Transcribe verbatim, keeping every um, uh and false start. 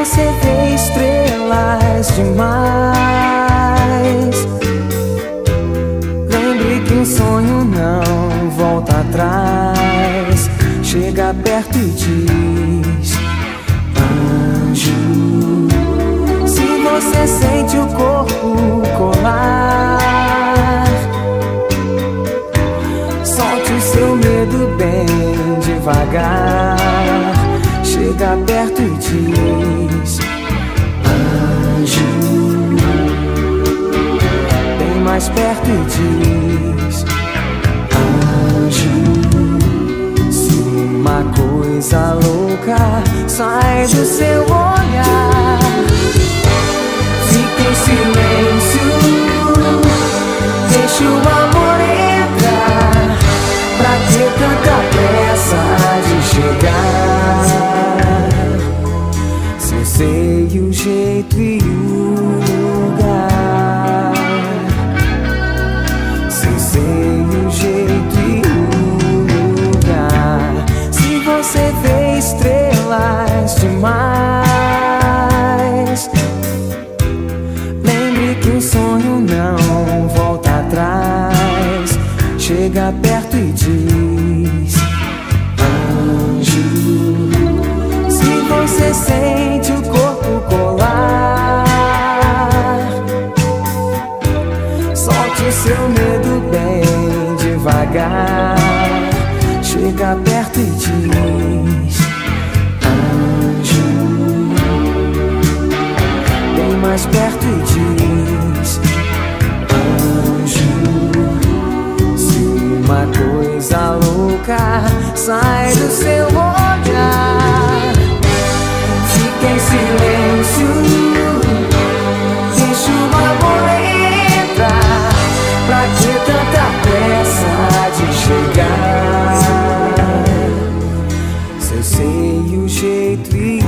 você vê estrelas demais, lembre que um sonho não volta atrás. Chega perto e diz: anjo. Se você sente o corpo colar, solte o seu medo bem devagar. Chega perto e diz: anjo. Bem mais perto e diz: anjo. Se uma coisa louca sai do seu olhar, fica em silêncio, deixa o amor entrar. Pra que tanta pressa de chegar? Se eu sei o jeito e o lugar, se eu sei o jeito e o lugar. Se você vê estrelas demais, lembre que o sonho não volta atrás. Chega perto e diz: anjo. Se você sente o corpo colar, solte o seu medo bem devagar. Chega perto e diz: anjo. Bem mais perto e diz: anjo. Se uma coisa louca sai do seu olhar, fica em silêncio, deixa o amor entrar. Pra que tanta pressa de chegar? Se eu sei o jeito e